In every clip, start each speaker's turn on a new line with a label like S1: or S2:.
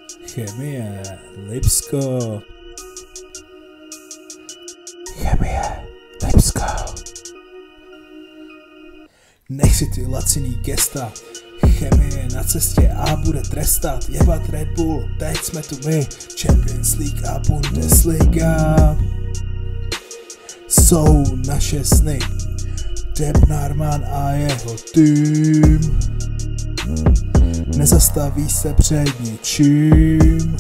S1: Chemie, Lipsko. Chemie, Lipsko. Nech si ty laciný gesta. Chemie na cestě a bude trestat. Jebat Red Bull, teď jsme tu my. Champions League a Bundesliga jsou naše sny. Debnarman a jeho tým nezastaví se před ničím.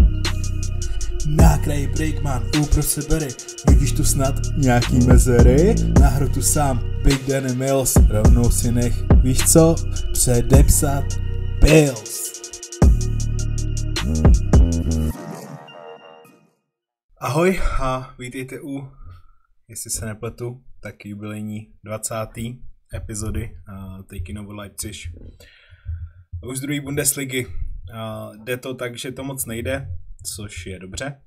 S1: Na kraji Brickman, uprostřed Berry, vidíš tu snad nějaký mezery? Na hrotu sám, Big Danny Mills, rovnou si nech, víš co, předepsat Bills. Ahoj a vítejte u, jestli se nepletu, tak jubilejní 20. epizody Taking Over Leipzig. Už z druhé Bundesligy. Jde to tak, že to moc nejde, což je dobře.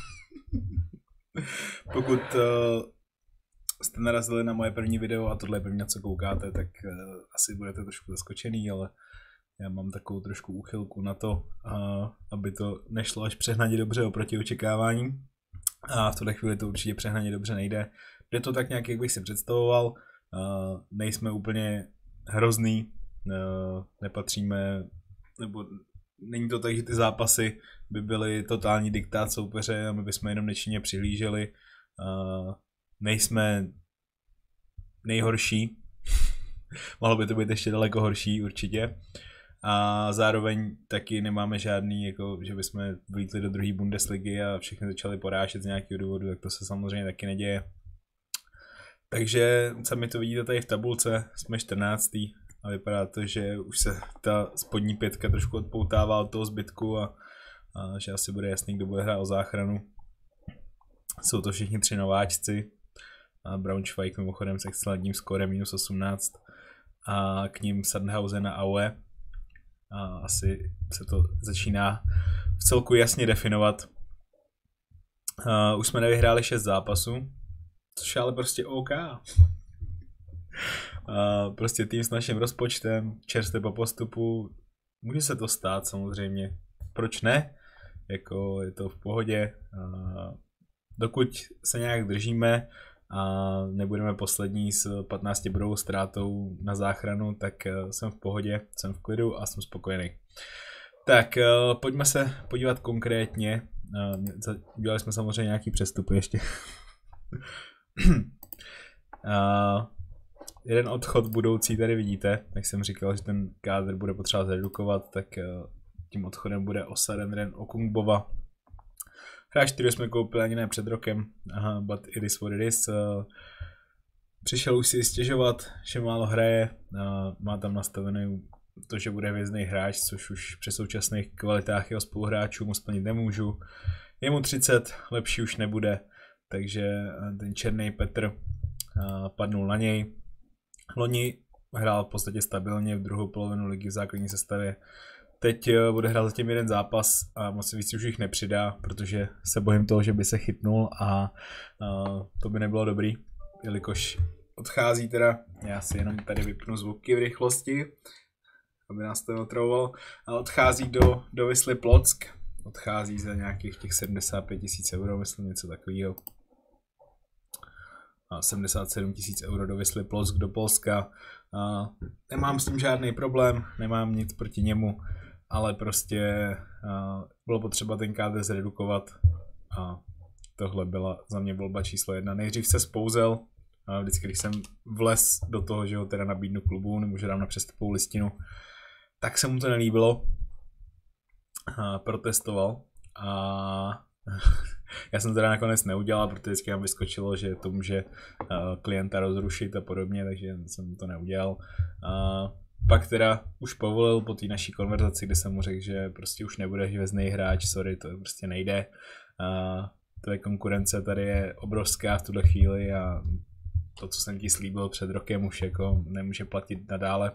S1: Pokud jste narazili na moje první video a tohle je první, na co koukáte, tak asi budete trošku zaskočený, ale já mám takovou trošku úchylku na to, aby to nešlo až přehnaně dobře oproti očekáváním. A v tuhle chvíli to určitě přehnaně dobře nejde. Jde to tak nějak, jak bych si představoval. Nejsme úplně hrozný, nepatříme, nebo není to tak, že ty zápasy by byly totální diktát soupeře a my bychom jenom nečinně přihlíželi. Nejsme nejhorší, mohlo by to být ještě daleko horší určitě. A zároveň taky nemáme žádný, jako, že bychom vlítli do druhé Bundesligy a všechny začali porážet z nějakého důvodu, tak to se samozřejmě taky neděje. Takže sami to vidíte tady v tabulce, jsme 14. a vypadá to, že už se ta spodní pětka trošku odpoutává od toho zbytku a že asi bude jasný, kdo bude hrát o záchranu. Jsou to všichni tři nováčci. Braunschweig mimochodem s excelentním skorem -18 a k ním Sandhausen a Aue. A asi se to začíná v celku jasně definovat. Už jsme nevyhráli 6 zápasů, což je ale prostě OK. Prostě tým s naším rozpočtem, čerstvě po postupu, může se to stát samozřejmě. Proč ne? Jako je to v pohodě. Dokud se nějak držíme a nebudeme poslední s 15 bodovou ztrátou na záchranu, tak jsem v pohodě, jsem v klidu a jsem spokojený. Tak pojďme se podívat konkrétně. Dělali jsme samozřejmě nějaký přestupy ještě. Jeden odchod budoucí tady vidíte, jak jsem říkal, že ten kádr bude potřeba zredukovat, tak tím odchodem bude osaden Ren Okungbova. Hráč, který jsme koupili ani ne před rokem, but it is what it is. Přišel už si stěžovat, že málo hraje, má tam nastavený to, že bude hvězdný hráč, což už při současných kvalitách jeho spoluhráčů mu splnit nemůžu. Je mu 30, lepší už nebude, takže ten černý Petr padnul na něj. Loni hrál v podstatě stabilně v druhou polovinu ligy v základní sestavě. Teď bude hrát zatím jeden zápas a moc víc už jich nepřidá, protože se bojím toho, že by se chytnul a to by nebylo dobrý, jelikož odchází teda, já si jenom tady vypnu zvuky v rychlosti, aby nás to neotravoval, a odchází do Wisly Plock, odchází za nějakých těch 75 000 euro, myslím něco takového. 77 000 euro do Wisly Plock do Polska. Nemám s tím žádný problém, nemám nic proti němu, ale prostě bylo potřeba ten kádr zredukovat a tohle byla za mě volba číslo 1. Nejdřív se spouzel, vždycky když jsem vlez do toho, že ho teda nabídnu klubu nebo že dám na přestupovou listinu, tak se mu to nelíbilo, protestoval a já jsem teda nakonec neudělal, protože vždycky nám vyskočilo, že to může klienta rozrušit a podobně, takže jsem to neudělal. Pak teda už povolil po té naší konverzaci, kde jsem mu řekl, že prostě už nebude hvězdný hráč, sorry, to prostě nejde. Tvoje konkurence tady je obrovská v tuhle chvíli a to, co jsem ti slíbil před rokem, už jako nemůže platit nadále.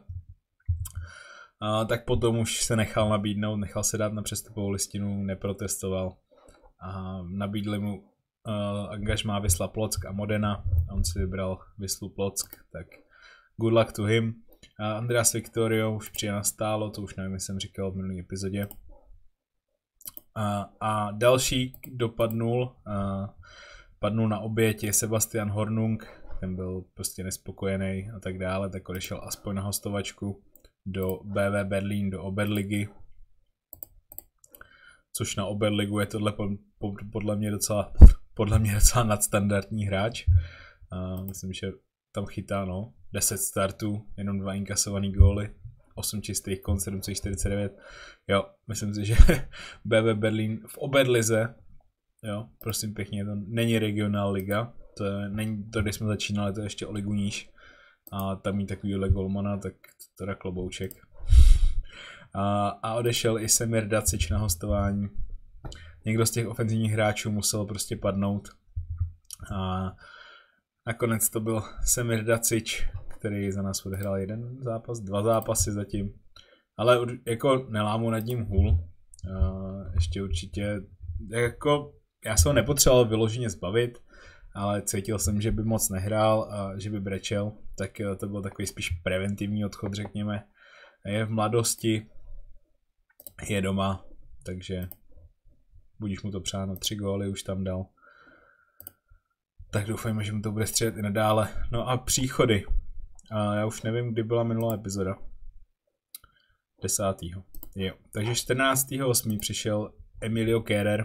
S1: Tak potom už se nechal nabídnout, nechal se dát na přestupovou listinu, neprotestoval. A nabídli mu angažmá Wisla Plock a Modena a on si vybral Wislu Plock, tak good luck to him. Andreas Victorio už přijel na stálo, to už nevím, jestli jsem říkal v minulý epizodě. A další dopadnul, padnul na oběť je Sebastian Hornung, ten byl prostě nespokojený a tak dále, tak odešel aspoň na hostovačku do BW Berlín, do Oberligy. Což na Oberligu je tohle podle mě docela nadstandardní hráč. Myslím, že tam chytá 10 startů, jenom 2 inkasovaný góly, 8 čistých kon, 7,49. Jo, myslím si, že BW Berlín v Oberlize, jo, prosím pěkně, to není regionál liga, to není to, kde jsme začínali, to je ještě o ligu níž. A tam mít takovýhle golmana, tak to dá klobouček. A odešel i Semir Dacic na hostování. Někdo z těch ofenzivních hráčů musel prostě padnout. A nakonec to byl Semir Dacic, který za nás odehrál 1 zápas, 2 zápasy zatím. Ale jako nelámu nad ním hůl. Ještě určitě, jako já jsem ho nepotřeboval vyloženě zbavit, ale cítil jsem, že by moc nehrál a že by brečel, tak to byl takový spíš preventivní odchod, řekněme. Je v mladosti, je doma, takže budíš mu to přáno, 3 góly už tam dal. Tak doufejme, že mu to bude střílet i nadále. No a příchody. Já už nevím, kdy byla minulá epizoda. 10. Jo. Takže 14.8. přišel Emilio Kehrer.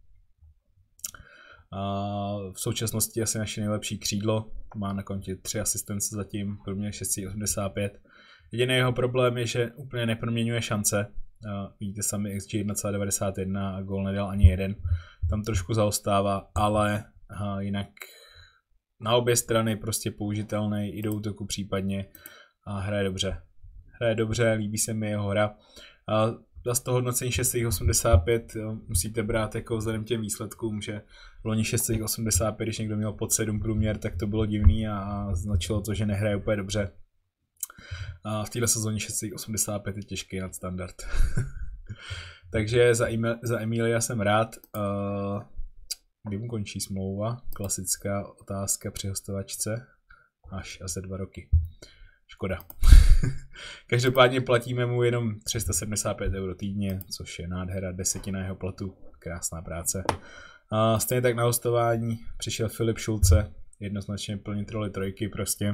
S1: V současnosti asi naše nejlepší křídlo. Má na kontě 3 asistence zatím, průměr 6,85. Jediný jeho problém je, že úplně neproměňuje šance. Vidíte sami XG 1,91 a gól nedal ani jeden. Tam trošku zaostává, ale jinak na obě strany prostě použitelný i do útoku případně a hraje dobře. Hraje dobře, líbí se mi jeho hra. Za to hodnocení 6,85 musíte brát jako vzhledem těm výsledkům, že loni 6,85, když někdo měl pod 7 průměr, tak to bylo divný a značilo to, že nehraje úplně dobře. A v této sezóně 6,85 je těžký nadstandard. Takže za Emilia jsem rád. Kdy mu končí smlouva? Klasická otázka při hostovačce. Až asi 2 roky. Škoda. Každopádně platíme mu jenom 375 € týdně, což je nádhera, 10% jeho platu. Krásná práce. Stejně tak na hostování přišel Filip Šulce, jednoznačně plnit roli trojky prostě.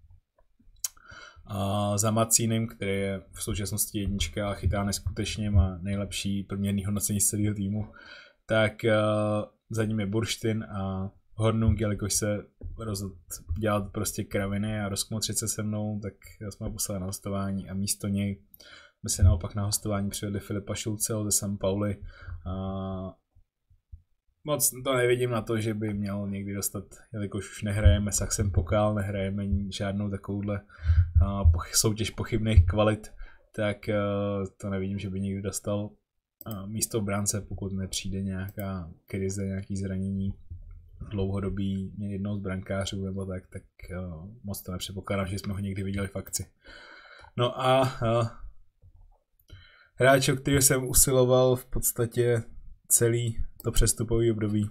S1: Za Macínem, který je v současnosti 1 a chytá neskutečně, má nejlepší průměrný hodnocení z celého týmu, tak za ním je Burštin a Hornung, jelikož se rozhodl dělat prostě kraviny a rozkmotřit se se mnou, tak jsme ho poslali na hostování a místo něj my se naopak na hostování přivedli Filipa Šulceho ze San Pauli. Moc to nevidím na to, že by měl někdy dostat, jelikož už nehrajeme Saxem Pokal, nehrajeme žádnou takovouhle soutěž pochybných kvalit, tak to nevidím, že by někdy dostal místo bránce, pokud nepřijde nějaká krize, nějaký zranění dlouhodobý jednou z brankářů nebo tak moc to nepředpokládám, že jsme ho někdy viděli v akci. No a hráč, o kterého jsem usiloval v podstatě celý to přestupový období,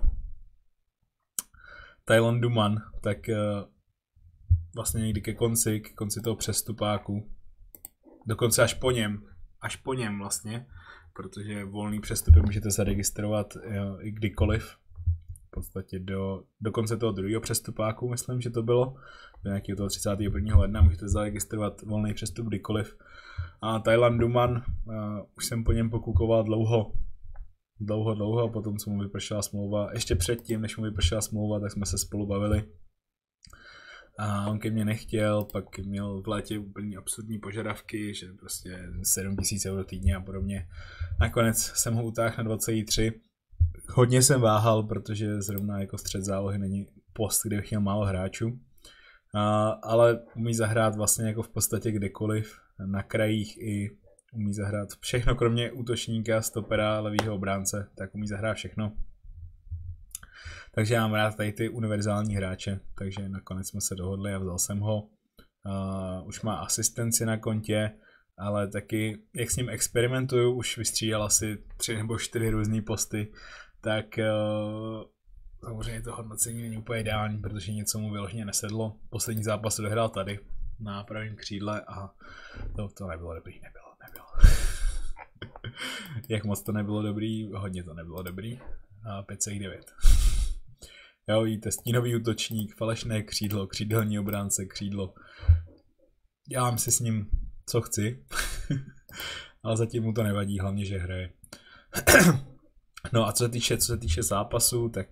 S1: Taylan Duman, tak vlastně někdy ke konci toho přestupáku, dokonce až po něm vlastně, protože volný přestupy můžete zaregistrovat i kdykoliv, v podstatě do konce toho druhého přestupáku, myslím, že to bylo, do nějakého toho 31. ledna můžete zaregistrovat volný přestup kdykoliv. A Taylan Duman, už jsem po něm pokukoval dlouho a potom, co mu vypršela smlouva, ještě předtím, než mu vypršela smlouva, tak jsme se spolu bavili. A on ke mně nechtěl, pak měl v létě úplně absurdní požadavky, že prostě 7 000 € týdně a podobně. Nakonec jsem ho utáhl na 2,3. Hodně jsem váhal, protože zrovna jako střed zálohy není post, kde bych měl málo hráčů. Ale umí zahrát vlastně jako v podstatě kdekoliv, na krajích i umí zahrát všechno, kromě útočníka, stopera, levýho obránce, tak umí zahrát všechno. Takže já mám rád tady ty univerzální hráče, takže nakonec jsme se dohodli a vzal jsem ho. Už má asistenci na kontě, ale taky, jak s ním experimentuju, už vystřídal asi 3 nebo 4 různý posty, tak samozřejmě to hodnocení není úplně ideální, protože něco mu vyloženě nesedlo. Poslední zápas odehrál tady, na pravém křídle a to nebylo dobrý, nebylo. Jak moc to nebylo dobrý, hodně to nebylo dobrý. A 5,9. Jo, vidíte, stínový útočník, falešné křídlo, křídelní obránce, křídlo. Dělám si s ním, co chci. Ale zatím mu to nevadí, hlavně, že hraje. No a co se týče zápasu, tak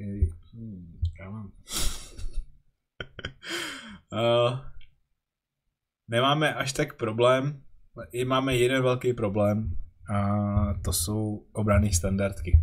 S1: nemáme až tak problém. Máme jeden velký problém a to jsou obranné standardky.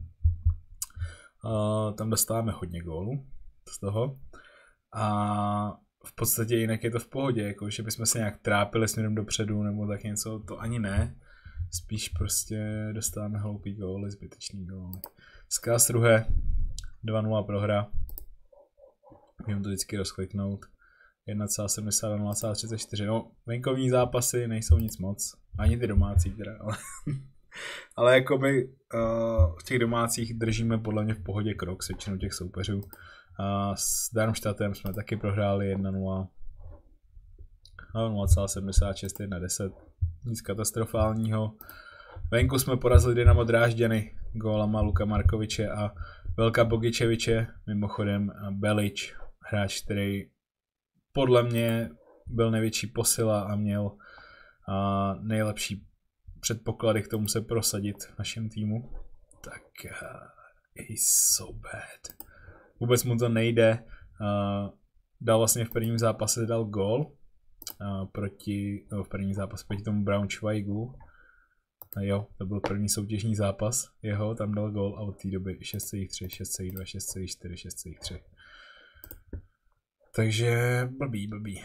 S1: Tam dostáváme hodně gólů z toho a v podstatě jinak je to v pohodě, jako že bychom se nějak trápili směrem dopředu nebo tak něco, to ani ne. Spíš prostě dostáváme hloupý góly, zbytečný góly. Z Karlsruhe 2-0 prohra. Můžeme to vždycky rozkliknout. 1,70 na 0,34. No, venkovní zápasy nejsou nic moc. Ani ty domácí teda, ale jako my v těch domácích držíme podle mě v pohodě krok s většinou těch soupeřů. S Darmstadtem jsme taky prohráli 1-0. 0,76, 1,10. Nic katastrofálního. Venku jsme porazili Dynamo Drážďany gólama Luka Markoviče a Velka Bogičeviče. Mimochodem Belič, hráč, který podle mě byl největší posila a měl nejlepší předpoklady k tomu se prosadit v našem týmu. Tak he's so bad. Vůbec mu to nejde. Dal vlastně v prvním zápase dal gól v první zápas proti tomu Braunschweigu. Jo, to byl první soutěžní zápas jeho, tam dal gól a od té doby 6,3, 6,2, 6,4, 6,3. Takže blbý.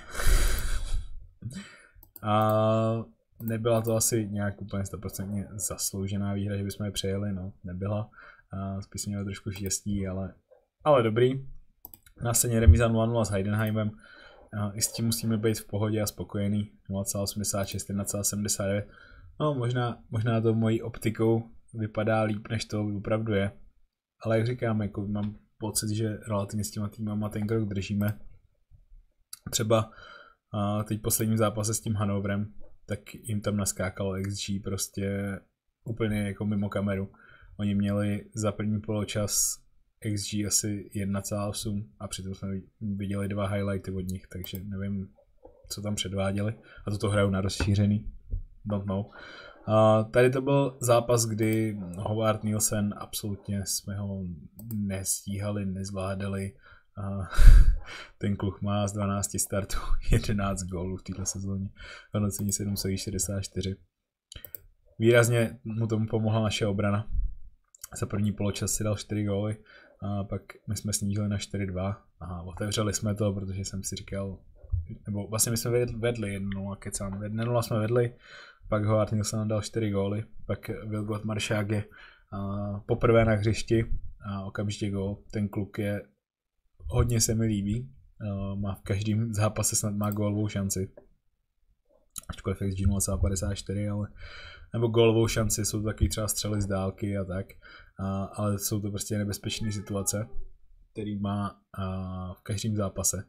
S1: A nebyla to asi nějak úplně 100% zasloužená výhra, že bychom je přejeli, no, nebyla. Spíš jsme měli trošku štěstí, ale dobrý. Následně remíza 0-0 s Heidenheimem. I s tím musíme být v pohodě a spokojený. 0,86, 1,79. No, možná to mojí optikou vypadá líp, než to opravdu je. Ale jak říkám, jako mám pocit, že relativně s těma týmama ten krok držíme. Třeba teď posledním zápase s tím Hannoverem, tak jim tam naskákalo XG prostě úplně jako mimo kameru. Oni měli za první poločas XG asi 1,8 a přitom jsme viděli 2 highlighty od nich, takže nevím, co tam předváděli. A toto hrajou na rozšířený. Don't know. Tady to byl zápas, kdy Howard Nielsen absolutně jsme ho nestíhali, nezvládali. Ten kluk má z 12 startů 11 gólů v této sezóně. Hodnocení 7,64. Výrazně mu tomu pomohla naše obrana. Za první poločas si dal 4 góly a pak my jsme snížili na 4-2 a otevřeli jsme to, protože jsem si říkal, nebo vlastně my jsme vedli 1-0, kecám, 1-0 jsme vedli, pak Howard Nielsen dal 4 góly, pak Vilgot Maršáge poprvé na hřišti a okamžitě gól. Ten kluk je, hodně se mi líbí, má v každém zápase snad má gólovou šanci, ačkoliv XG 0,54, ale nebo gólovou šanci, jsou to taky třeba střely z dálky a tak, ale jsou to prostě nebezpečné situace, který má v každém zápase.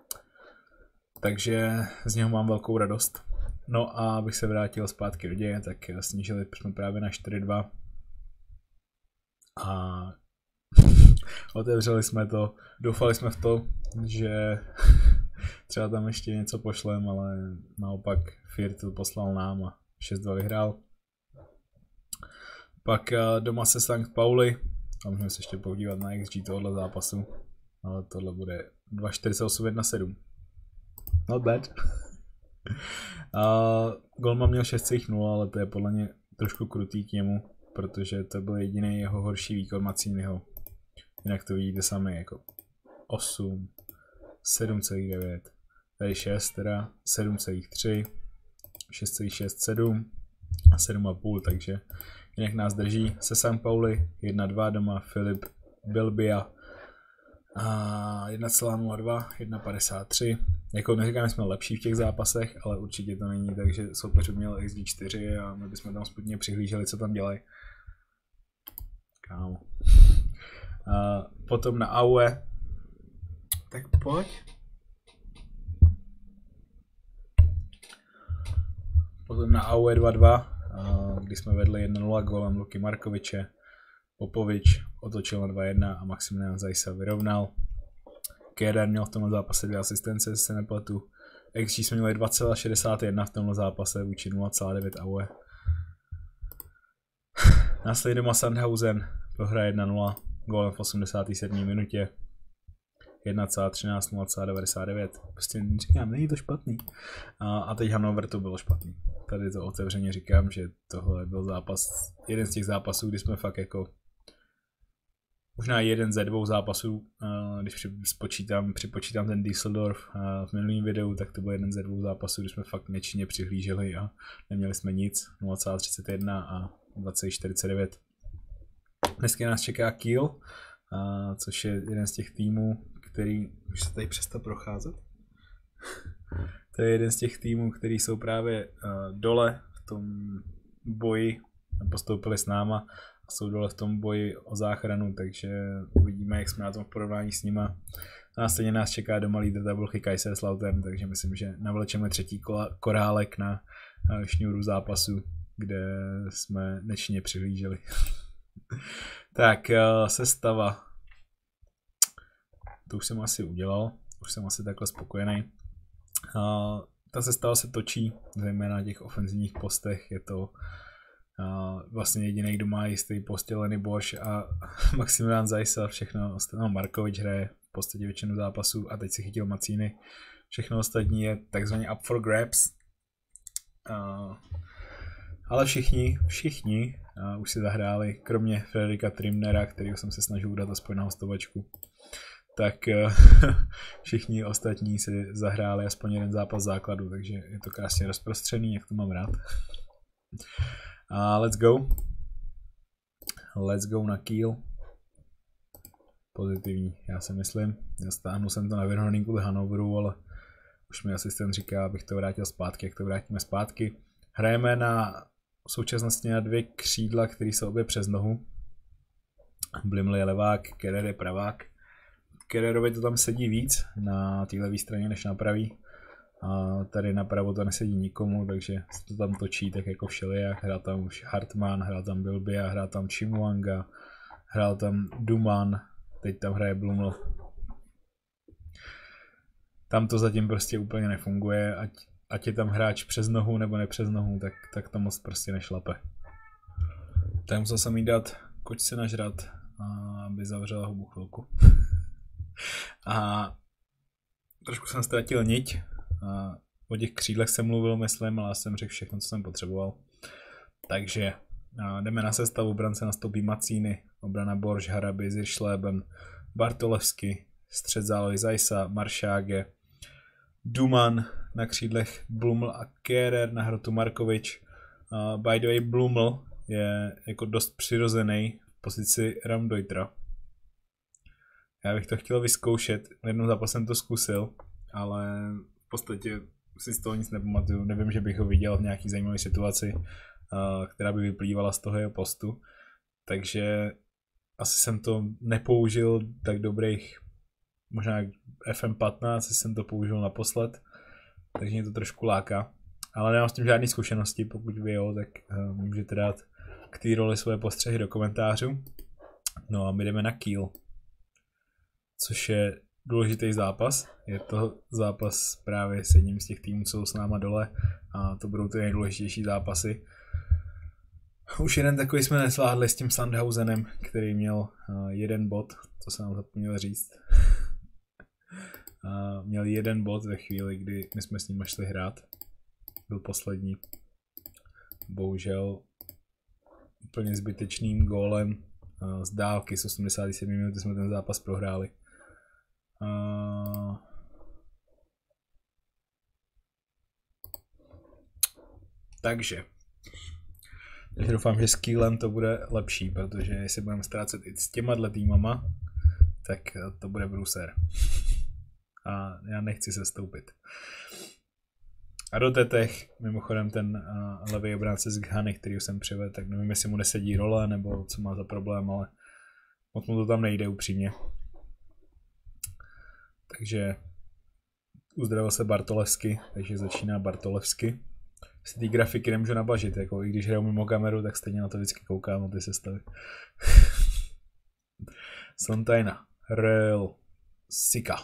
S1: Takže z něho mám velkou radost. No a abych se vrátil zpátky do děje, tak snížili jsme právě na 4-2 a otevřeli jsme to, doufali jsme v to, že třeba tam ještě něco pošlem, ale naopak Viertel poslal nám a 6-2 vyhrál. Pak doma se St. Pauli, a můžeme se ještě podívat na XG tohohle zápasu, ale tohle bude 2,48, 1,7. Not bad. Golman měl 6,0, ale to je podle mě trošku krutý k němu, protože to byl jediný jeho horší výkon Macínyho. Jinak to vidíte sami, jako 8, 7,9, tady 6 teda, 7,3, 6,6, 7 a 7,5, takže jinak nás drží se St. Pauli 1-2 doma, Filip Bilbia 1,02, 1,53. Jako neříkám, že jsme lepší v těch zápasech, ale určitě to není, takže soupeř měl XG4 a my bychom tam zpětně přihlíželi, co tam dělají. Kámo. Potom na Aue. Tak pojď. Potom na Aue 2-2. kdy jsme vedli 1-0 gólem Luky Markoviče. Popovič otočil na 2-1 a Maximilian Zajsa vyrovnal. Kéder měl v tomhle zápase 2 asistence, jestli se nepletu. XG jsme měli 2,61 v tomhle zápase vůči 0,9 AOE. Následně doma Sandhausen prohraje 1-0 gólem v 87. minutě. 1,13, 0,99. Prostě říkám, není to špatný. A teď Hannover to bylo špatný. Tady to otevřeně říkám, že tohle byl zápas, jeden z těch zápasů, kdy jsme fakt jako možná jeden ze 2 zápasů, když připočítám ten Düsseldorf v minulém videu, tak to byl jeden ze 2 zápasů, kdy jsme fakt nečinně přihlíželi a neměli jsme nic, 0,31 a 2,49. Dneska nás čeká Kiel, což je jeden z těch týmů, který už se tady přestal procházet. To je jeden z těch týmů, který jsou právě dole v tom boji, postoupili s náma a jsou dole v tom boji o záchranu, takže uvidíme, jak jsme na tom v porovnání s nima. Následně nás čeká doma lídr tabulky Kaiserslautern, takže myslím, že navlečeme 3. korálek na šňůru zápasu, kde jsme nečinně přihlíželi. Tak, sestava. To už jsem asi udělal, už jsem asi takhle spokojený. Ta sestava se točí, zejména na těch ofenzivních postech, je to vlastně jediný, kdo má jistý post, Lenny Borš a Maximilian Zajsa, všechno ostatní, Markovič hraje v podstatě většinu zápasů a teď si chytil Macíny. Všechno ostatní je takzvaně up for grabs. Ale všichni už si zahráli, kromě Frederika Trimnera, kterýho jsem se snažil udat aspoň na hostovačku. Tak všichni ostatní si zahráli aspoň jeden zápas základu, takže je to krásně rozprostřený, jak to mám rád. A let's go. Let's go na Kiel. Pozitivní, já si myslím. Stáhnul jsem to na vyrovnaný kvůli Hannoveru, ale už mi asistent říká, abych to vrátil zpátky, jak to vrátíme zpátky. Hrajeme v současnosti na 2 křídla, které jsou obě přes nohu. Bliml je levák, Keder je pravák. Kederovi to tam sedí víc na té levé straně než na pravý. A tady napravo to nesedí nikomu, takže se to tam točí tak jako všelijak. Hrál tam už Hartmann, hrál tam Bilbia, hrál tam Chimuanga, hrál tam Duman, teď tam hraje Bluml. Tam to zatím prostě úplně nefunguje, ať je tam hráč přes nohu nebo ne přes nohu, tak to moc prostě nešlape. Tak musel jsem jí dát kočce nažrat, aby zavřela hubu chvilku. A trošku jsem ztratil niť. O těch křídlech jsem mluvil, myslím, ale já jsem řekl všechno, co jsem potřeboval. Takže jdeme na sestavu, brance nastoupí Macíny, obrana Borš, Harabi, Ziršleben, Bartolevsky, střed zálohy Zajsa, Maršáge, Duman, na křídlech Bluml a Kérer, na hrotu Markovič. By the way, Bluml je jako dost přirozený v pozici Raumdeutera. Já bych to chtěl vyzkoušet, jednou zápas jsem to zkusil, ale v podstatě si z toho nic nepamatuju. Nevím, že bych ho viděl v nějaký zajímavé situaci, která by vyplývala z toho jeho postu. Takže asi jsem to nepoužil tak dobrých, možná FM15 jsem to použil naposled, takže mě to trošku láká. Ale nemám s tím žádné zkušenosti, pokud vy jo, tak můžete dát k té roli svoje postřehy do komentářů. No a my jdeme na Kiel, což je důležitý zápas. Je to zápas právě s jedním z těch týmů, co jsou s náma dole, a to budou ty nejdůležitější zápasy. Už jeden takový jsme nesvládli s tím Sandhausenem, který měl 1 bod, to jsem nám zapomněl říct. Měl 1 bod ve chvíli, kdy my jsme s ním šli hrát. Byl poslední. Bohužel úplně zbytečným gólem z dálky z 87 minut jsme ten zápas prohráli. Takže doufám, že s Kielem to bude lepší, protože jestli budeme ztrácet i s těma týmama, tak to bude bruser. A já nechci se stoupit. A do Tetech, mimochodem ten levý obránce z Ghany, který jsem přivedl, tak nevím, jestli mu nesedí role, nebo co má za problém, ale moc mu to tam nejde upřímně. Takže uzdravil se Bartolevsky, takže začíná Bartolevsky. si ty grafiky nemůžu nabažit, jako i když hraju mimo kameru, tak stejně na to vždycky koukám na ty sestavy. Sontaina, Real, Sika.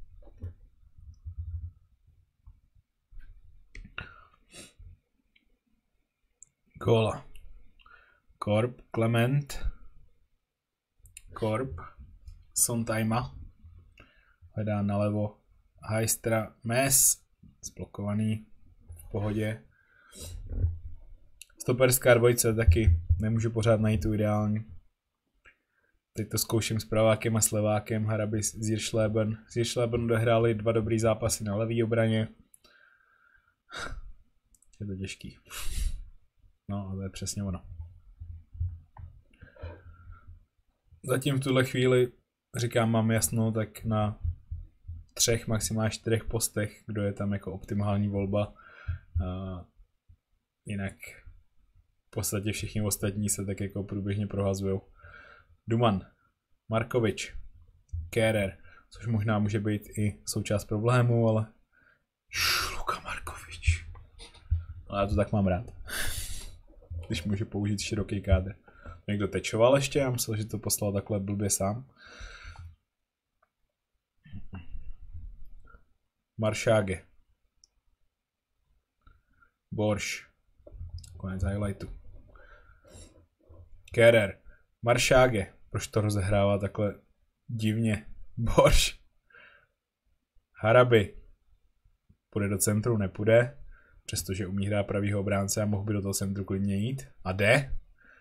S1: Gola. Korp, Clement. Korp. Sontaima. Hledá nalevo. Heistra, Mes. Zblokovaný. V pohodě. Stoperská dvojice taky. Nemůžu pořád najít tu ideální. Teď to zkouším s pravákem a s levákem. Harabi s Zierschleben. Zierschleben dohráli 2 dobrý zápasy na levý obraně. Je to těžký. No a to je přesně ono. Zatím v tuhle chvíli, říkám, mám jasno, tak na 3, maximálně 4 postech, kdo je tam jako optimální volba. Jinak v podstatě všichni ostatní se tak jako průběžně prohazujou. Duman, Markovič, Kérer, což možná může být i součást problému, ale Luka Markovič. Ale já to tak mám rád. Když může použít široký kádr. Někdo tečoval ještě? Já myslel, že to poslal takhle blbě sám. Maršáge. Borš. Konec highlightu. Kérer. Maršáge. Proč to rozehrává takhle divně? Borš. Harabi. Půjde do centru? Nepůjde. Přestože umí hrát pravýho obránce a mohl by do toho centru klidně jít. A jde.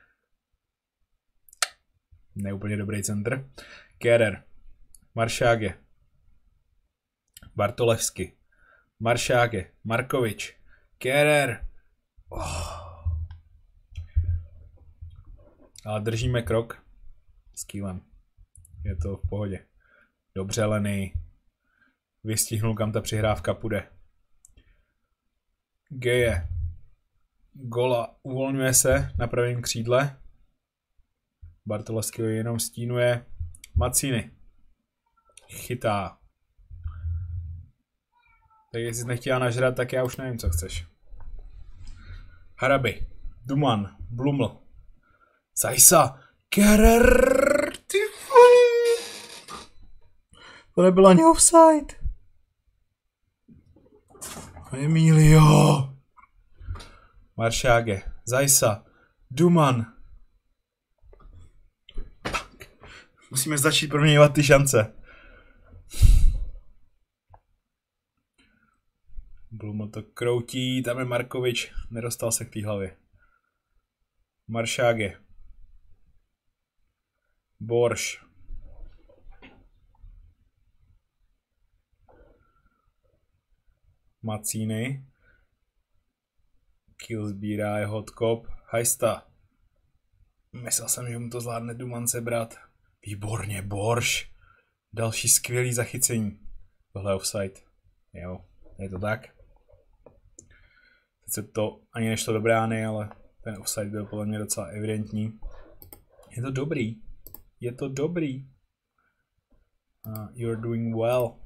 S1: Neúplně dobrý centr. Kérer. Maršáge. Bartolevsky. Maršáge. Markovič. Kérer. Ale držíme krok s Kýlem. Je to v pohodě. Dobře, Lenny. Vystihnul, kam ta přihrávka půjde. Geje. Gola uvolňuje se na pravém křídle. Bartolevský ho jenom stínuje. Macini. Chytá. Tak jestli jsi nechtěla nažrat, tak já už nevím, co chceš. Harabi. Duman. Bluml. Zajsa. Kerer. Ty to nebyl ani offside. Emilio. Maršáge. Zajsa. Duman. Musíme začít proměňovat ty šance. Bluml to kroutí, tam je Markovič, nedostal se k té hlavě. Maršáge. Borš. Macíny. Kill sbírá, je hotkop. Hajsta. Myslel jsem, že mu to zvládne Duman sebrat. Výborně, Borš. Další skvělý zachycení. Tohle je offside. Jo, je to tak. Teď se to ani nešlo do brány, ale ten offside byl podle mě docela evidentní. Je to dobrý. Je to dobrý. You're doing well.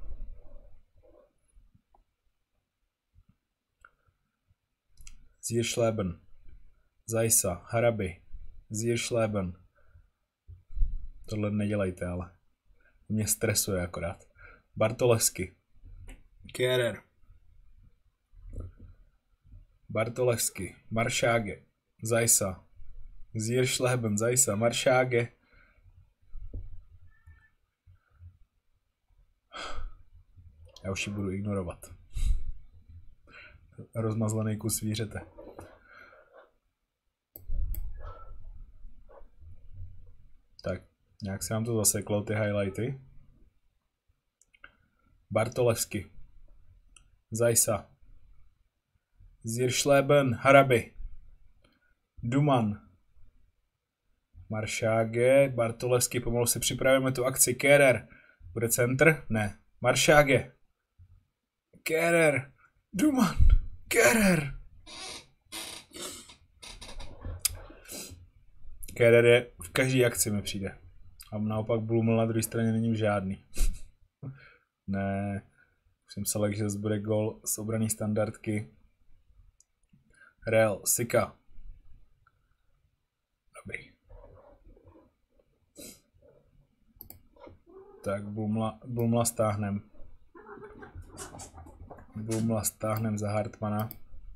S1: Zierschleben. Zajsa. Harabi. Zierschleben. Tohle nedělejte, ale mě stresuje akorát. Bartolevsky. Kérer. Bartolevsky. Maršáge. Zajsa. Zierschleben. Zajsa. Maršáge. Já už ji budu ignorovat. Rozmazlený kus zvířete. Tak, nějak se nám to zaseklo, ty highlighty. Bartolevsky. Zajsa. Zierschleben. Harabi. Duman. Maršáge. Bartolevsky. Pomalu si připravíme tu akci. Kérer. Bude centr? Ne. Maršáge. Kérer. Duman. Kérer. Kérer je v každé akci mi přijde. A naopak Bluml na druhé straně není žádný. Ne. Už jsem se lek, že zbude gol z obraný standardky. Real, Sika. Dobrý. Tak Blumla stáhnem. Blumla stáhnem za Hartmana.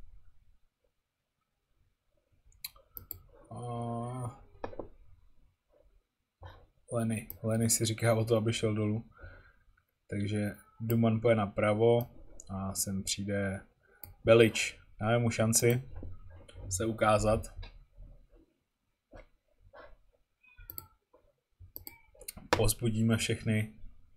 S1: Lenny si říká o to, aby šel dolů. Takže Duman půjde napravo a sem přijde Belič. Dáme mu šanci se ukázat. Pozbudíme všechny.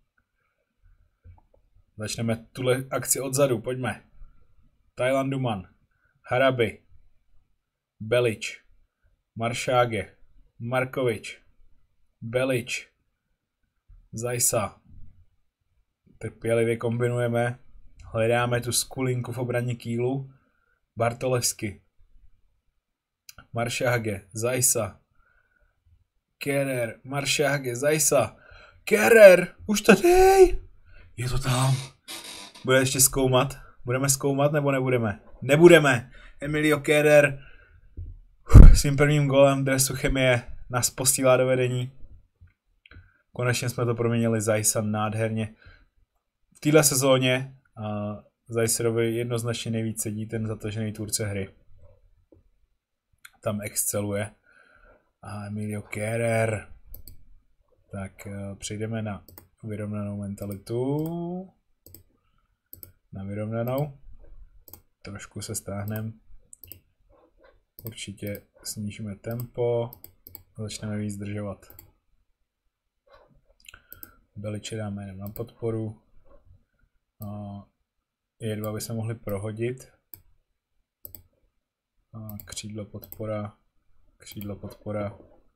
S1: Začneme tuhle akci odzadu, pojďme. Taylan Duman, Harabi, Belič, Maršáge, Markovič, Belič, Zajsa. Trpělivě kombinujeme. Hledáme tu skulinku v obraně kýlu. Bartolevsky, Maršáge, Zajsa, Kerer, Maršáge, Zajsa, Kerer, už tady! Je to tam. Bude ještě zkoumat? Budeme zkoumat nebo nebudeme? Nebudeme! Emilio Kerer svým prvním golem dresu Chemie nás posílá do vedení. Konečně jsme to proměnili. Zajsa nádherně. V téhle sezóně Zajserovi jednoznačně nejvíc sedí ten zatažený tvůrce hry. Tam exceluje. A Emilio Kerer. Tak přejdeme na vyrovnanou mentalitu. Na vyrovnanou. Trošku se stáhneme. Určitě snížíme tempo. Začneme víc zdržovat. Beliče dáme jenom na podporu. Jedva bychom mohli prohodit. Křídlo podpora. Křídlo podpora.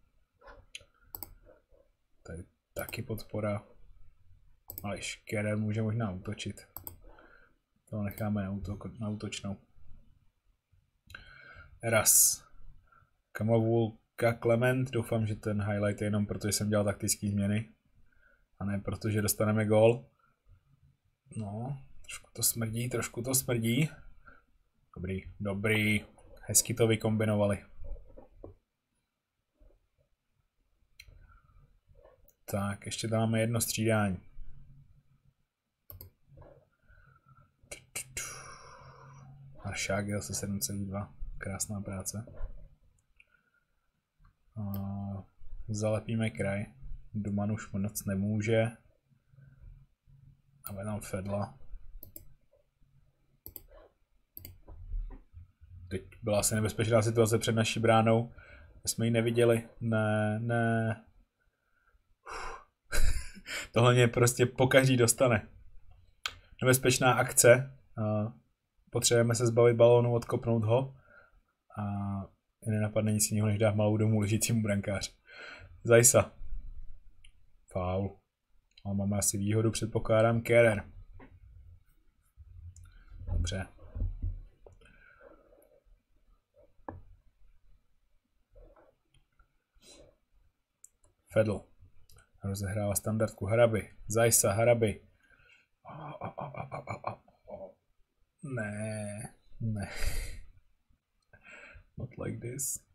S1: Tady taky podpora. Ale Kerer může možná útočit. To necháme na útočnou. Raz. Kamavulka Klement. Doufám, že ten highlight je jenom protože jsem dělal taktické změny. A ne protože dostaneme gól. No, trošku to smrdí. Dobrý. Hezky to vykombinovali. Tak, ještě tam máme jedno střídání. Maršák je zase 7,2. Krásná práce. Zalepíme kraj. Duman už moc nemůže. Ale nám Fedla. Teď byla asi nebezpečná situace před naší bránou. My jsme ji neviděli. Ne. Tohle mě prostě pokaždý dostane. Nebezpečná akce. Potřebujeme se zbavit balónu, odkopnout ho. A nenapadne nic jiného, než dát malou domů ležícímu brankáři. Zajsa. Faul. Ale máme asi výhodu, předpokládám. Kerer. Dobře. Fedl. Rozehrává standardku Harabi. Zajsa, Harabi. Ne. Not like this.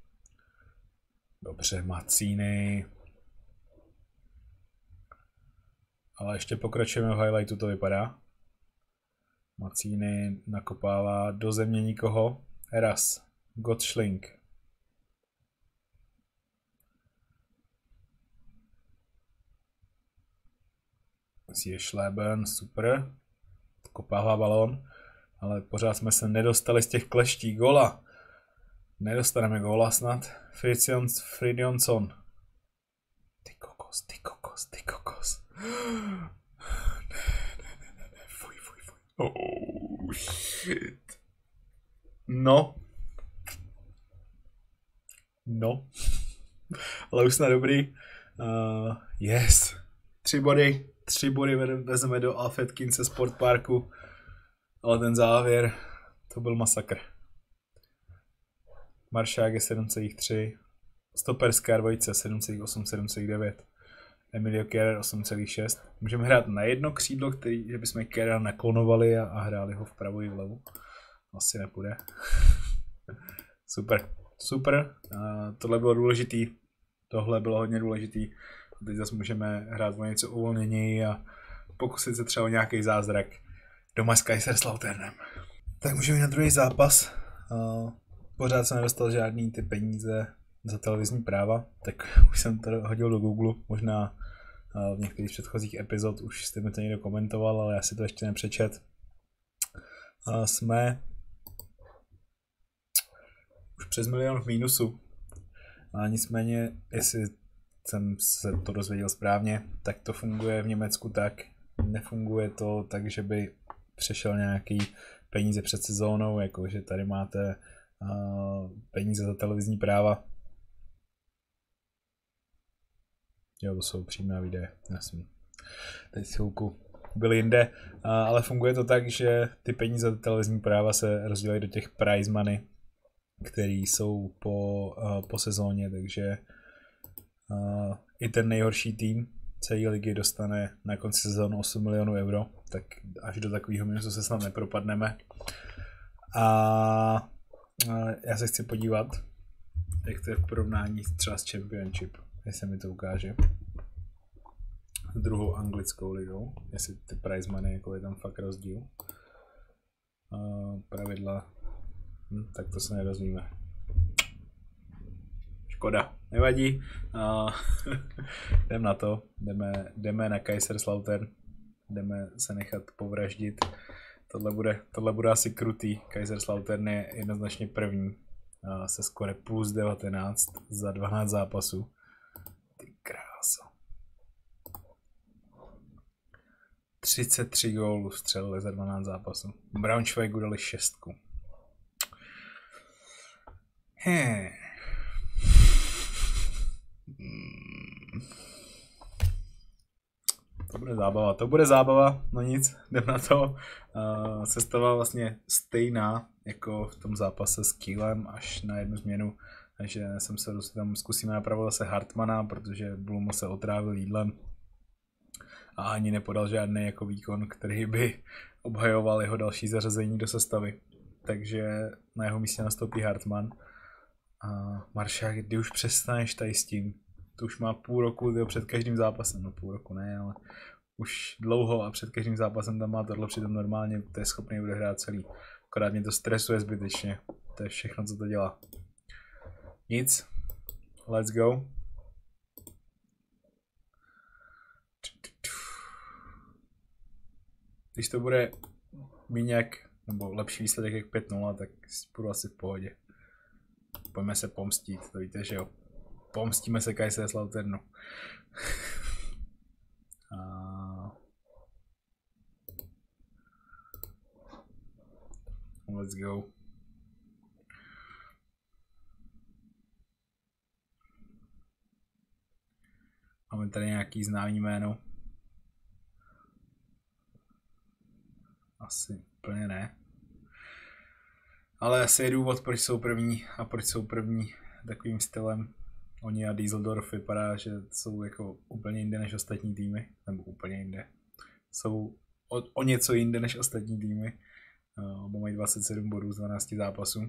S1: Dobře, Macíny. Ale ještě pokračujeme v highlightu, to vypadá. Macíny nakopává do země nikoho. Eras. Gottschling. Je Schleben, super. Kopává balón. Ale pořád jsme se nedostali z těch kleští. Gola. Nedostaneme góla snad. Fridjonsson. Ty kokos. Ne. Fuj. Oh, shit. No. Ale už jsme dobrý. Yes. 3 body vezeme do Alfredkinse Sport Parku. Ale ten závěr, to byl masakr. Maršák je 7,3. Stoperská dvojice 7,8, 7,9. Emilio Kerer 8,6. Můžeme hrát na jedno křídlo, že bychom Kerera naklonovali a hráli ho vpravo i vlevo. Asi nepůjde. Super, super. Tohle bylo důležitý. Tohle bylo hodně důležitý. Teď zase můžeme hrát o něco uvolněněji a pokusit se třeba o nějaký zázrak doma s Kaiserslauternem. Tak můžeme na druhý zápas. Pořád jsem nedostal žádný ty peníze za televizní práva, tak už jsem to hodil do Google. Možná v některých předchozích epizod už jste mi to někdo komentoval, ale já si to ještě nepřečet. Jsme už přes 1 milion v mínusu. A nicméně, jestli jsem se to dozvěděl správně, tak to funguje v Německu tak. Nefunguje to tak, že by přešel nějaký peníze před sezónou, jakože tady máte peníze za televizní práva. Jo, to jsou přímé videa, jasný. Teď chvilku byl jinde, ale funguje to tak, že ty peníze za televizní práva se rozdělají do těch prize money, které jsou po sezóně, takže i ten nejhorší tým celé ligy dostane na konci sezónu 8 milionů euro, tak až do takového minusu se snad nepropadneme. A já se chci podívat, jak to je v porovnání třeba s Championship, jestli mi to ukáže. S druhou anglickou ligou, jestli ty prize money, jako je tam fakt rozdíl. Pravidla, tak to se nedozvíme. Škoda, nevadí. Jdem na to, jdeme na Kaiserslautern, jdeme se nechat povraždit. Tohle bude asi krutý. Kaiserslautern je jednoznačně první se skore plus 19 za 12 zápasů. Ty kráso. 33 gólů střelili za 12 zápasů. Braunschweigu dali 6. To bude zábava, no nic, jdem na to. Sestava vlastně stejná jako v tom zápase s Kielem až na jednu změnu, takže jsem se tam zkusíme napravit zase Hartmana, protože Blum se otrávil jídlem a ani nepodal žádný jako výkon, který by obhajoval jeho další zařazení do sestavy. Takže na jeho místě nastoupí Hartman. A Maršák, kdy už přestaneš tady s tím? To už má půl roku před každým zápasem, no půl roku ne, ale už dlouho a před každým zápasem tam má tohle, přitom normálně to je schopný odehrát celý. Akorát mě to stresuje zbytečně, to je všechno, co to dělá. Nic, let's go. Když to bude míňak, nebo lepší výsledek jak 5-0, tak budu asi v pohodě. Pojďme se pomstít, to víte, že jo. Pomstíme se Kaiserslauternu. Let's go. Máme tady nějaký známý jméno. Asi úplně ne. Ale asi je důvod, proč jsou první a proč jsou první takovým stylem. Oni a Düsseldorf vypadá, že jsou jako úplně jinde než ostatní týmy. Nebo úplně jinde. Jsou o něco jinde než ostatní týmy. Oba mají 27 bodů z 12 zápasů.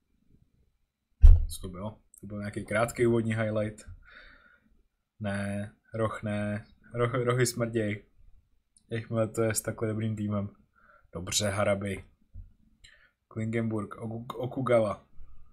S1: Co to bylo? To byl nějaký krátký úvodní highlight. Ne, rohy smrděj. Jakmile to je s takhle dobrým týmem. Dobře, Haraby. Klingenburg, Okugawa.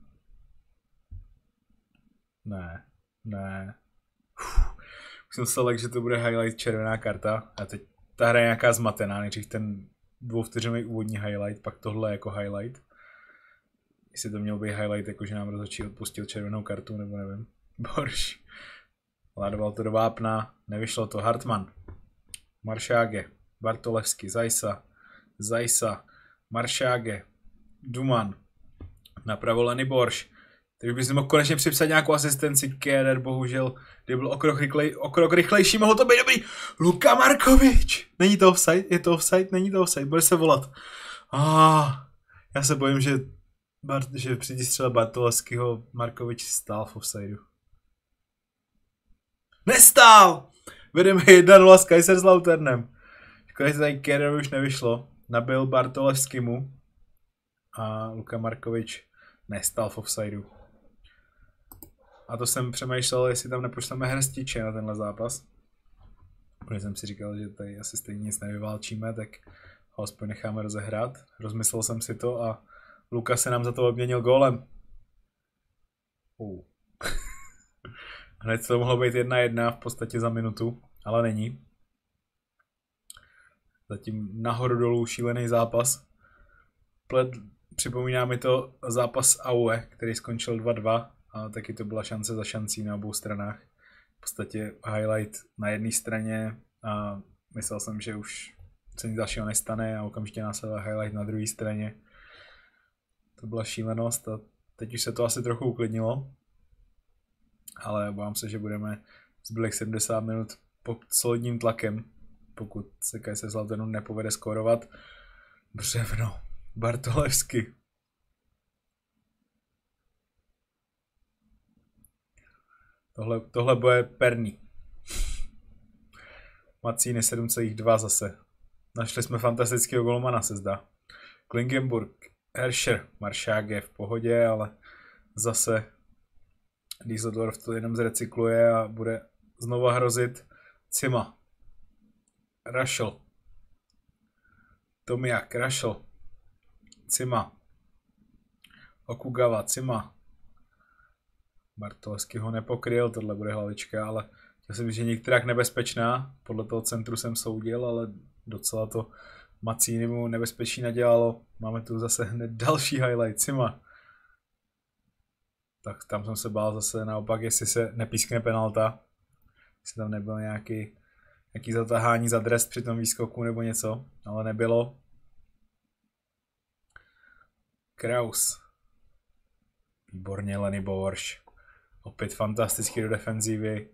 S1: Ne. Už jsem se lek, že to bude highlight červená karta. A teď ta hra je nějaká zmatená, nejdřív ten 2vteřinový úvodní highlight, pak tohle jako highlight. Jestli to měl být highlight, jakože nám rozhodčí odpustil červenou kartu, nebo nevím. Borš. Ládoval to do vápna, nevyšlo to. Hartman. Maršáge. Bartolevský. Zajsa. Maršáge. Duman. Napravo Lenny Borš. Teď bys mohl konečně připsat nějakou asistenci. Keder, bohužel, kdy byl o krok rychlejší, mohl to být dobrý. Luka Markovič. Není to offside? Je to offside? Není to offside? Bude se volat. Já se bojím, že při střele Bartolevského Markovič stál v offsideu. Nestál! Vedeme 1-0 s Kaiserslauternem. Škoda, že tady Keder už nevyšlo. Nabil Bartolevskému. A Luka Markovič nestal v offsideu. A to jsem přemýšlel, jestli tam nepošleme hrstiče na tenhle zápas. Protože jsem si říkal, že tady asi stejně nic nevyválčíme, tak ho aspoň necháme rozehrát. Rozmyslel jsem si to a Luka se nám za to odměnil gólem. Hned to mohlo být 1-1 v podstatě za minutu, ale není. Zatím nahoru dolů šílený zápas. Připomíná mi to zápas Aue, který skončil 2-2 a taky to byla šance za šancí na obou stranách. V podstatě highlight na jedné straně a myslel jsem, že už se nic dalšího nestane a okamžitě následoval highlight na druhé straně. To byla šílenost a teď už se to asi trochu uklidnilo. Ale bojím se, že budeme zbylých 70 minut pod solidním tlakem, pokud se Kaiserslautern nepovede skórovat. Břevno, Bartolevsky. Tohle bude perný. Macíny 7,2 zase. Našli jsme fantastického golmana, se zdá. Klingenburg, Herscher, Maršáge v pohodě, ale zase Düsseldorf to jenom zrecykluje a bude znova hrozit. Cima, Rašel, Tomiak, Rašel, Cima, Okugawa, Cima. Bartolesky ho nepokryl, tohle bude hlavička, ale já si myslím, že některak nebezpečná. Podle toho centru jsem soudil, ale docela to Macíny mu nebezpečí nadělalo. Máme tu zase hned další highlight, Cima. Tak tam jsem se bál zase naopak, jestli se nepískne penalta. Jestli tam nebyl nějaký zatahání za dres při tom výskoku nebo něco, ale nebylo. Kraus. Výborně, Lenny Borš. Opět fantasticky do defenzívy.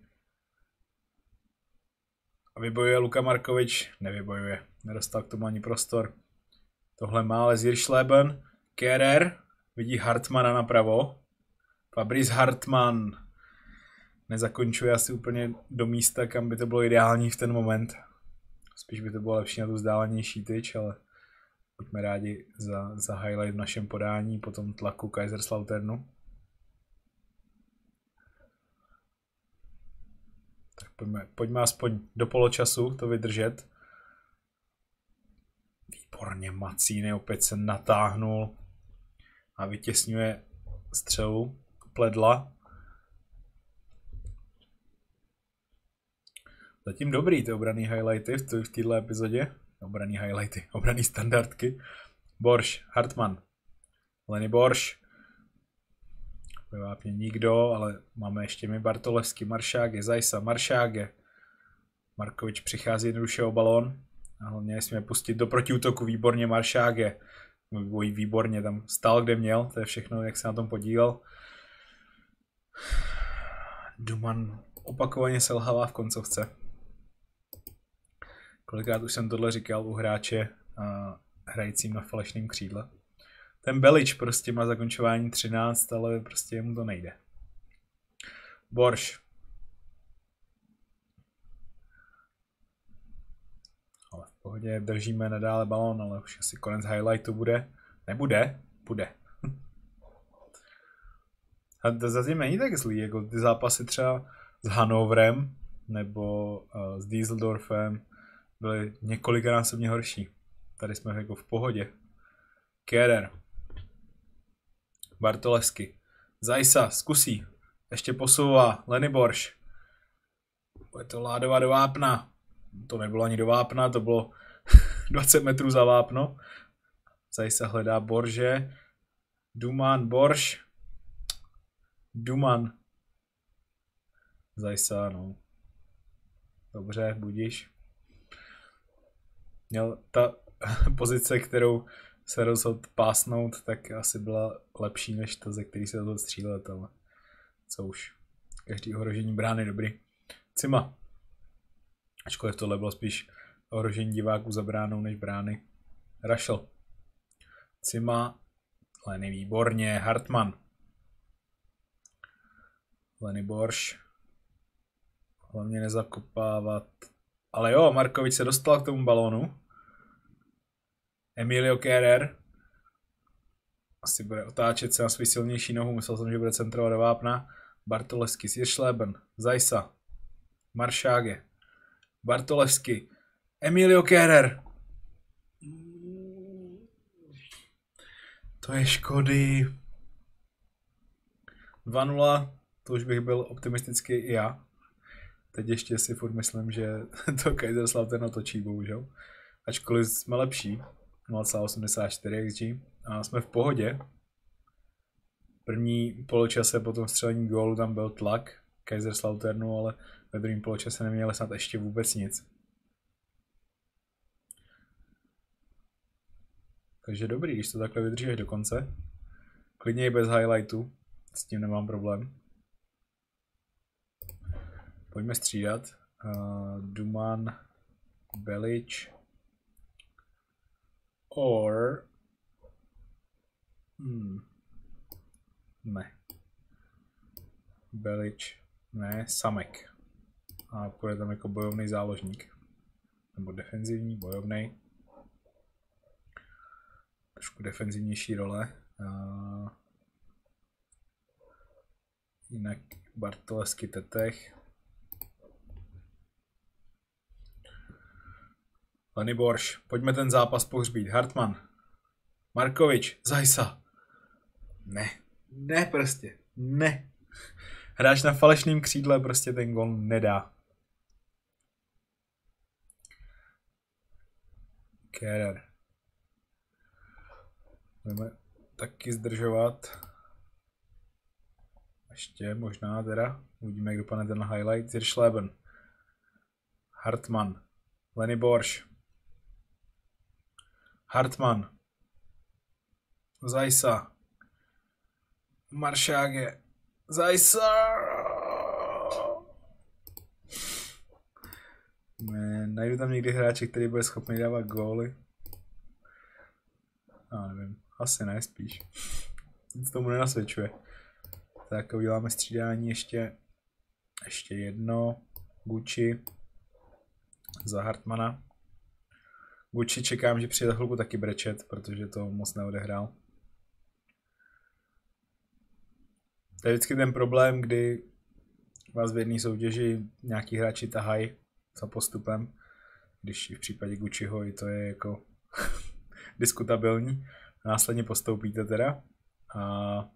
S1: A vybojuje Luka Markovič. Nevybojuje. Nedostal k tomu ani prostor. Tohle má ale Zirschleben. Kerer. Vidí Hartmana napravo. Fabrice Hartmann. Nezakončuje asi úplně do místa, kam by to bylo ideální v ten moment. Spíš by to bylo lepší na tu vzdálenější tyč, ale buďme rádi za highlight v našem podání po tom tlaku Kaiserslauternu. Tak pojďme aspoň do poločasu to vydržet. Výborně, Macíny opět se natáhnul a vytěsňuje střelu Pledla. Zatím dobrý ty obraný highlighty v této epizodě. Obraný standardky. Borš, Hartmann, Lenny Borš. Vápně nikdo, ale máme ještě my Bartolevsky, Maršáge, Zajsa, Maršáge. Markovič přichází jednoduše o balón. A hlavně nesmíme pustit do protiútoku, výborně Maršáge. Výborně, tam stál kde měl, to je všechno, jak se na tom podílel. Duman opakovaně selhává v koncovce. Kolikrát už jsem tohle říkal u hráče hrajícím na falešném křídle. Ten Belič prostě má zakončování 13, ale prostě mu to nejde. Borš. Ale v pohodě držíme nadále balón, ale už asi konec highlightu bude. Nebude? Bude. A to zatím není tak zlý, jako ty zápasy třeba s Hannoverem nebo s Düsseldorfem byly několikanásobně horší. Tady jsme jako v pohodě. Kerer. Bartolevsky. Zajsa, zkusí. Ještě posouvá. Lenny Borš. Bude to ládovat do vápna. To nebylo ani do vápna, to bylo 20 metrů za vápno. Zajsa hledá Borže. Duman, Borš. Duman. Zajsa, no. Dobře, budíš. Měl ta pozice, kterou se rozhodl pásnout, tak asi byla lepší než ta, ze který se rozhodl střílet, ale co už. Každý ohrožení brány dobrý. Cima. Ačkoliv tohle bylo spíš ohrožení diváků za bránou než brány. Rašel. Cima. Lenny výborně. Hartmann. Lenny Borš. Hlavně nezakopávat. Ale jo, Markovič se dostal k tomu balónu. Emilio Kerer. asi bude otáčet se na svou silnější nohu, myslel jsem, že bude centrovat do vápna. Bartolevský, Sirschleben, Zajsa, Maršáge, Bartolevský, Emilio Kerrer. To je škody. 2-0, to už bych byl optimistický i já. Teď ještě si furt myslím, že to Kaiserslautern otočí, bohužel. Ačkoliv jsme lepší, 0,84 XG a jsme v pohodě. První poločase po tom střelení gólu tam byl tlak Kaiserslauternu, ale ve druhém poločase neměli snad ještě vůbec nic. Takže dobrý, když to takhle vydržíš do konce. Klidně i bez highlightu, s tím nemám problém. Pojďme střídat. Duman, Belič, or... Ne. Belič, ne, Samek. A půjde tam jako bojovný záložník. Nebo defenzivní, bojovný. Trošku defenzivnější role. Jinak Bartolevský, Tetech. Lenny Borš, pojďme ten zápas pohřbít. Hartmann, Markovič, Zajsa. Ne prostě, ne. Hráč na falešném křídle prostě ten gol nedá. Kerrer. Budeme taky zdržovat. Ještě možná teda. Uvidíme, jak dopadne ten highlight. Sirschleben. Hartmann. Lenny Borš. Hartmann. Zajsa. Maršáge. Zajsa. Ne, najdu tam někdy hráče, který bude schopný dávat góly. Nevím, asi ne, spíš. Nic tomu nenasvědčuje. Tak uděláme střídání ještě jedno. Gucci za Hartmana. Gucci čekám, že přijde chvilku taky brečet, protože to moc neodehrál. To je vždycky ten problém, kdy vás v jedné soutěži nějaký hráči tahají za postupem, když v případě Gucciho i to je jako diskutabilní. Následně postoupíte teda a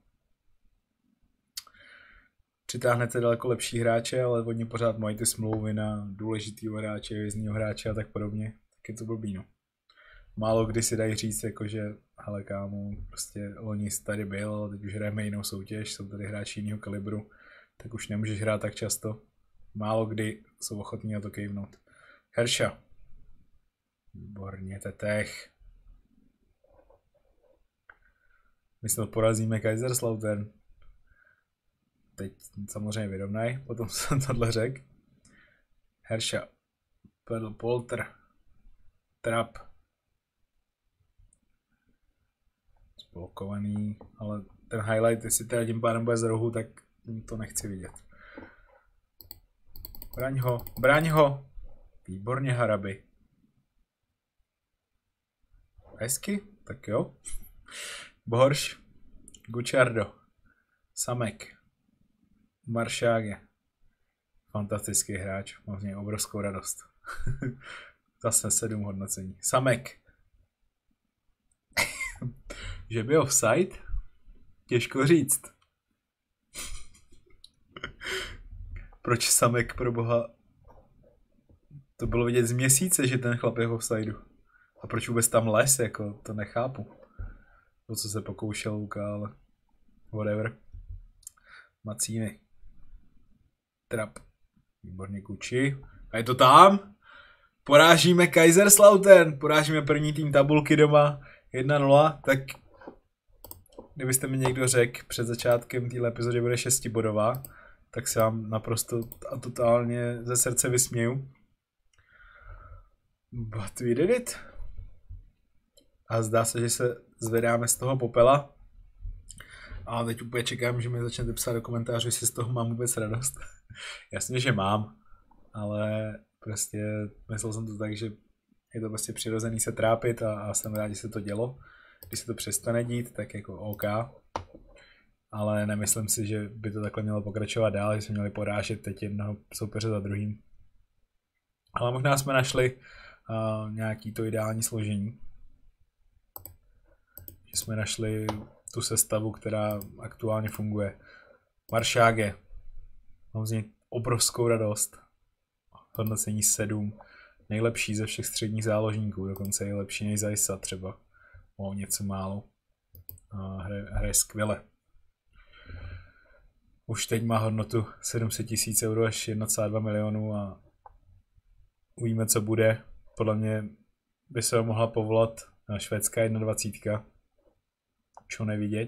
S1: přitáhnete daleko lepší hráče, ale oni pořád mají ty smlouvy na důležitýho hráče, vězního hráče a tak podobně. Tak je to blbý, no. Málo kdy si dají říct, jakože hele kámo, prostě loni tady byl, ale teď už hrajeme jinou soutěž, jsou tady hráči jiného kalibru, tak už nemůžeš hrát tak často. Málo kdy jsou ochotní na to kejvnout. Herša. Výborně, Tetech. My se to porazíme Kaiserslautern. Teď samozřejmě vyrovnaj, potom jsem tohle řekl. Herša. Pedl Polter. Trap. Zblokovaný, ale ten highlight, jestli teda tím pádem bude z rohu, tak to nechci vidět. Braň ho. Výborně, Harabi. Hezky, tak jo. Borš, Gucciardo, Samek, Maršáge. Fantastický hráč, mám z něj obrovskou radost. Zase 7 hodnocení. Samek. Že by offside? Těžko říct. Proč Samek, pro boha? To bylo vidět z měsíce, že ten chlap je v offsideu. A proč vůbec tam les, jako to nechápu. To, co se pokoušel Luka, ale whatever. Macíny. Trap. Výborně, Gucci. A je to tam? Porážíme Kaiserslautern. Porážíme první tým tabulky doma. 1-0. Tak kdybyste mi někdo řekl před začátkem téhle epizody bude 6bodová, tak se vám naprosto a totálně ze srdce vysměju. But we did it. A zdá se, že se zvedáme z toho popela. A teď úplně čekám, že mi začnete psát do komentářů, jestli z toho mám vůbec radost. Jasně, že mám, ale prostě myslel jsem to tak, že je to prostě přirozený se trápit a jsem rád, že se to dělo. Když se to přestane dít, tak jako OK. Ale nemyslím si, že by to takhle mělo pokračovat dál, že jsme měli porážet teď jednoho soupeře za druhým. Ale možná jsme našli nějaký to ideální složení. Že jsme našli tu sestavu, která aktuálně funguje. Maršáge. Mám z něj obrovskou radost. Hodnocení 7. Nejlepší ze všech středních záložníků, dokonce je lepší než Zajsa třeba. O něco málo. Hraje skvěle. Už teď má hodnotu 700 000 € až 1,2 milionu a uvidíme, co bude. Podle mě by se ho mohla povolat švédská 21. Čo nevidět?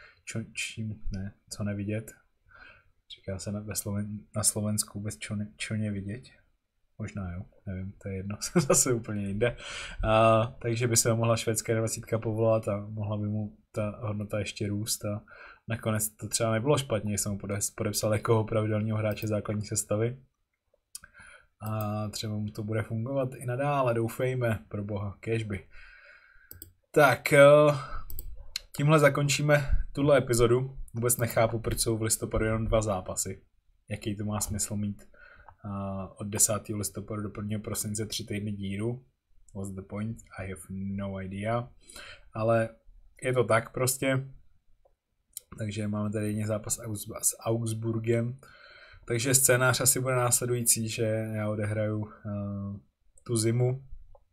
S1: Co nevidět? Říká se na Slovensku bez čo nevidět. Možná jo, nevím, to je jedno, zase úplně jinde. Takže by se ho mohla švédská 21 povolat a mohla by mu ta hodnota ještě růst a nakonec to třeba nebylo špatně, že jsem mu podepsal jako pravidelného hráče základní sestavy. A třeba mu to bude fungovat i nadále, doufejme, pro boha, kéžby. Tak, tímhle zakončíme tuhle epizodu. Vůbec nechápu, proč jsou v listopadu jenom 2 zápasy. Jaký to má smysl mít od 10. listopadu do 1. prosince 3 týdny díru. What's the point? I have no idea. Ale je to tak prostě. Takže máme tady jediný zápas s Augsburgem. Takže scénář asi bude následující, že já odehraju tu zimu.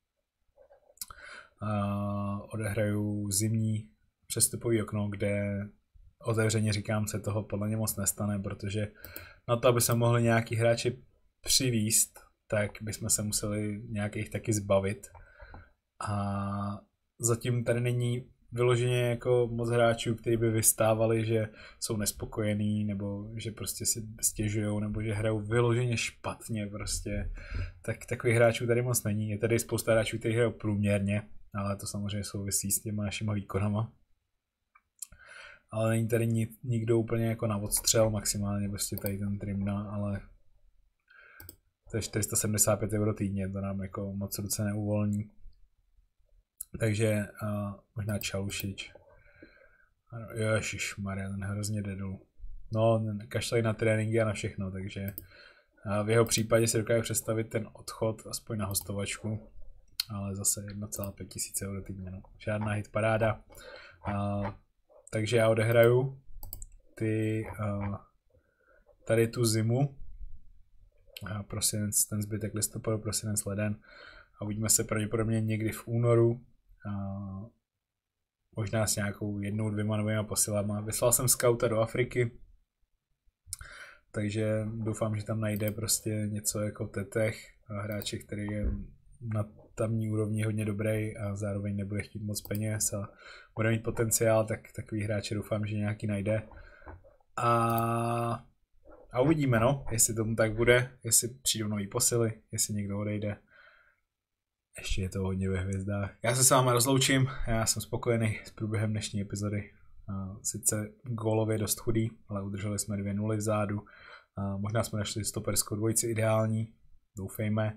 S1: Odehraju zimní přestupový okno, kde otevřeně říkám, se toho podle mě moc nestane, protože na to, aby se mohli nějaký hráči přivízt, tak bychom se museli nějakých taky zbavit. A zatím tady není vyloženě jako moc hráčů, kteří by vystávali, že jsou nespokojení, nebo že prostě si stěžujou, nebo že hrajou vyloženě špatně prostě. Tak takových hráčů tady moc není. Je tady spousta hráčů, kteří hrajou průměrně, ale to samozřejmě souvisí s těma našima výkonama. Ale není tady nikdo úplně jako na odstřel, maximálně prostě tady ten Trimna, ale to je 475 € týdně, to nám jako moc ruce neuvolní. Takže možná Čalušič. Ježišmarja, ten hrozně dedl. No, kašlej na tréninky a na všechno, takže v jeho případě si dokážu představit ten odchod aspoň na hostovačku, ale zase 1,5 tisíce € týdně, no. Žádná hitparáda. Takže já odehraju tady tu zimu, prosinec, ten zbytek listopadu, prosinec, leden a uvidíme se pravděpodobně někdy v únoru, možná s nějakou 1-2 novými posilama. Vyslal jsem skauta do Afriky, takže doufám, že tam najde prostě něco jako Tetech, hráče, který je na tamní úrovni hodně dobrý a zároveň nebude chtít moc peněz a bude mít potenciál, tak takový hráče doufám, že nějaký najde. A uvidíme, no, jestli tomu tak bude, jestli přijdou nový posily, jestli někdo odejde. Ještě je to hodně ve hvězdách. Já se s vámi rozloučím, já jsem spokojený s průběhem dnešní epizody. Sice gólově dost chudý, ale udrželi jsme 2-0 vzadu. Možná jsme našli stoperskou dvojici ideální, doufejme.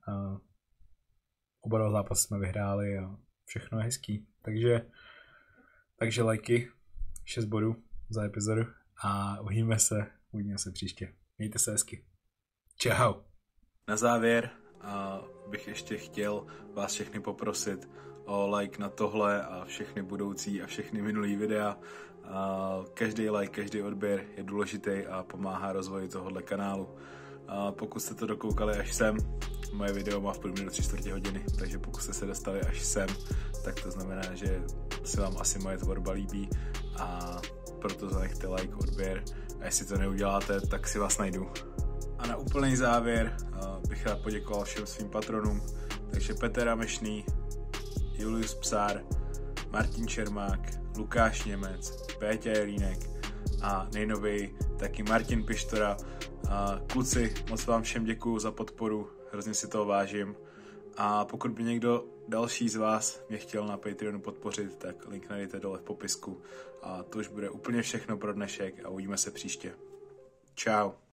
S1: Oba dva zápasy jsme vyhráli a všechno je hezký. Takže lajky, 6 bodů za epizodu a uvidíme se příště. Mějte se hezky. Čau. Na závěr bych ještě chtěl vás všechny poprosit o like na tohle a všechny budoucí a všechny minulý videa. Každý like, každý odběr je důležitý a pomáhá rozvoji tohohle kanálu. Pokud jste to dokoukali až sem, moje video má v průměru 3/4 hodiny, takže pokud jste se dostali až sem, tak to znamená, že se vám asi moje tvorba líbí a proto zanechte like, odběr a jestli to neuděláte, tak si vás najdu. A na úplný závěr bych rád poděkoval všem svým patronům, takže Petr Ramešný, Julius Psár, Martin Čermák, Lukáš Němec, Péťa Jelínek a nejnověji taky Martin Pištora. Kluci, moc vám všem děkuju za podporu, hrozně si toho vážím a pokud by někdo další z vás mě chtěl na Patreonu podpořit, tak link najdete dole v popisku a to už bude úplně všechno pro dnešek a uvidíme se příště. Čau.